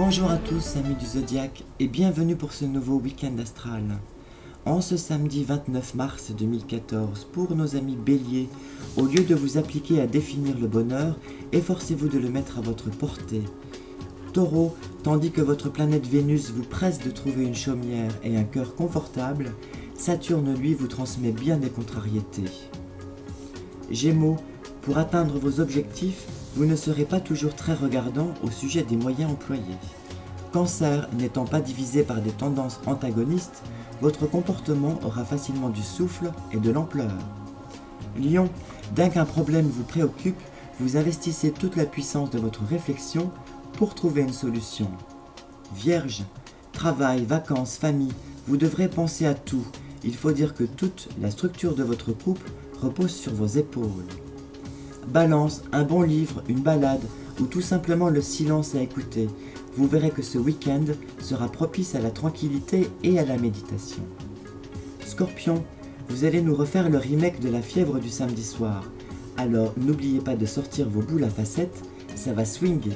Bonjour à tous amis du Zodiaque et bienvenue pour ce nouveau week-end astral. En ce samedi 29 mars 2014, pour nos amis Béliers, au lieu de vous appliquer à définir le bonheur, efforcez-vous de le mettre à votre portée. Taureau, tandis que votre planète Vénus vous presse de trouver une chaumière et un cœur confortable, Saturne lui vous transmet bien des contrariétés. Gémeaux, pour atteindre vos objectifs, vous ne serez pas toujours très regardant au sujet des moyens employés. Cancer, n'étant pas divisé par des tendances antagonistes, votre comportement aura facilement du souffle et de l'ampleur. Lion, dès qu'un problème vous préoccupe, vous investissez toute la puissance de votre réflexion pour trouver une solution. Vierge, travail, vacances, famille, vous devrez penser à tout. Il faut dire que toute la structure de votre couple repose sur vos épaules. Balance, un bon livre, une balade ou tout simplement le silence à écouter. Vous verrez que ce week-end sera propice à la tranquillité et à la méditation. Scorpion, vous allez nous refaire le remake de la fièvre du samedi soir. Alors n'oubliez pas de sortir vos boules à facettes, ça va swinguer.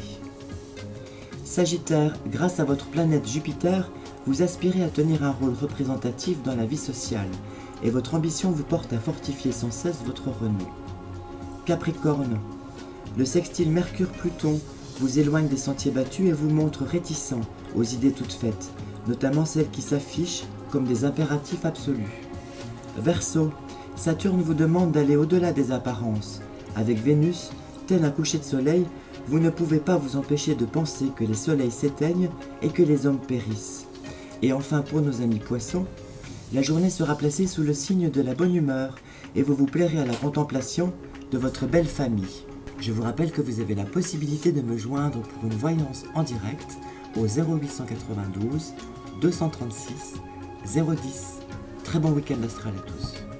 Sagittaire, grâce à votre planète Jupiter, vous aspirez à tenir un rôle représentatif dans la vie sociale et votre ambition vous porte à fortifier sans cesse votre renom. Capricorne, le sextile Mercure-Pluton vous éloigne des sentiers battus et vous montre réticent aux idées toutes faites, notamment celles qui s'affichent comme des impératifs absolus. Verseau, Saturne vous demande d'aller au-delà des apparences. Avec Vénus, tel un coucher de soleil, vous ne pouvez pas vous empêcher de penser que les soleils s'éteignent et que les hommes périssent. Et enfin pour nos amis Poissons, la journée sera placée sous le signe de la bonne humeur et vous vous plairez à la contemplation de votre belle famille. Je vous rappelle que vous avez la possibilité de me joindre pour une voyance en direct au 0892 236 010. Très bon week-end astral à tous.